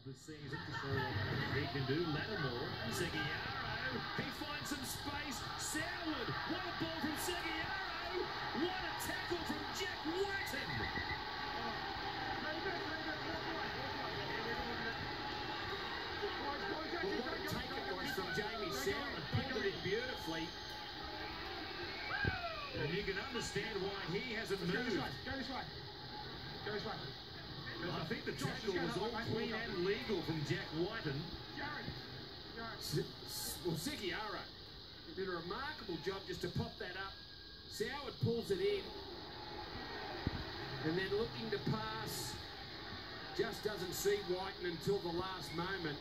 the season to show what he can do. Lattimore, Seguiaro, he finds some space. Soward, what a ball from Seguiaro! What a tackle from Jack Wighton! Well, what a take it was from Jamie Soward, pulled it in beautifully. And you can understand why he hasn't moved. Go this way. Go this way. Go this way. I think the tackle was all clean and legal from Jack Wighton. Well, Seguiaro did a remarkable job just to pop that up. Soward pulls it in, and then looking to pass, just doesn't see Wighton until the last moment.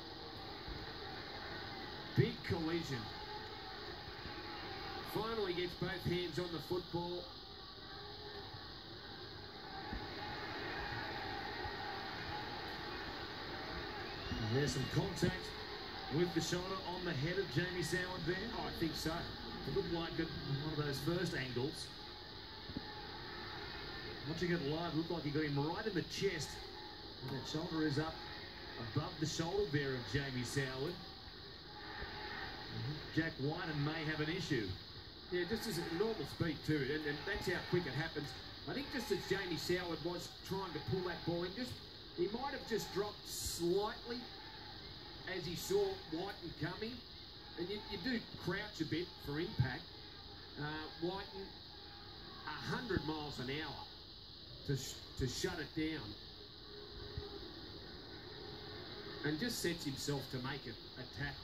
Big collision. Finally gets both hands on the football. And there's some contact with the shoulder on the head of Jamie Soward there. Oh, I think so. It looked like one of those first angles. Watching it live, it looked like he got him right in the chest. And that shoulder is up above the shoulder there of Jamie Soward. Jack Wighton may have an issue. Yeah, just as a normal speed too, and that's how quick it happens. I think just as Jamie Soward was trying to pull that ball in, he might have just dropped slightly as he saw Wighton coming. And you do crouch a bit for impact. Wighton, 100 miles an hour to shut it down. And just sets himself to make it a tackle.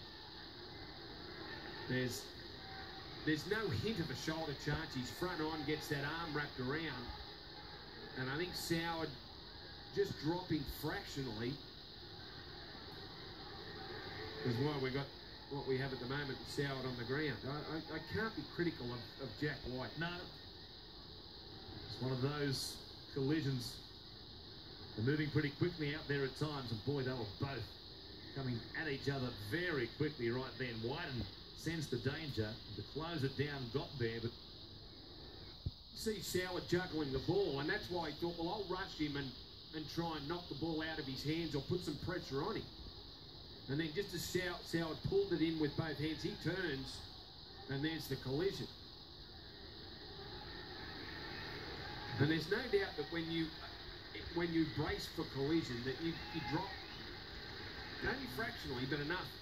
There's no hint of a shoulder charge. He's front on, gets that arm wrapped around. And I think Soward just dropping fractionally is why we got what we have at the moment, Soward on the ground. I can't be critical of Jack Wighton. No. It's one of those collisions. They're moving pretty quickly out there at times, and boy, they were both coming at each other very quickly right then. Wighton sensed the danger to close it down, got there, but see Soward juggling the ball, and that's why he thought, well, I'll rush him and try and knock the ball out of his hands or put some pressure on him. And then just as Soward pulled it in with both hands, he turns, and there's the collision. And there's no doubt that when you brace for collision, that you drop, only fractionally, but enough